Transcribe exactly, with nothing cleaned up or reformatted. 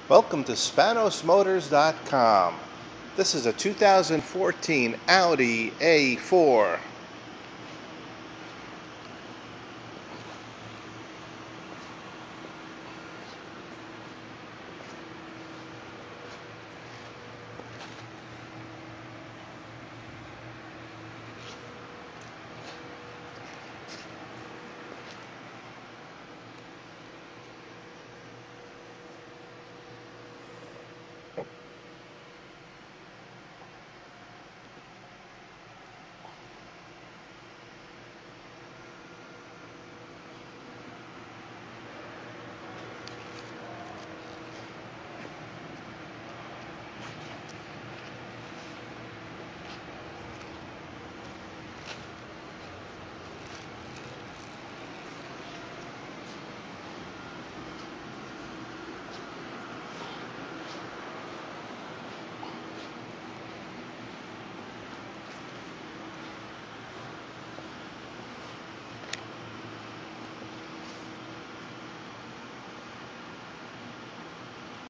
Welcome to Spanos Motors dot com. This is a two thousand fourteen Audi A four.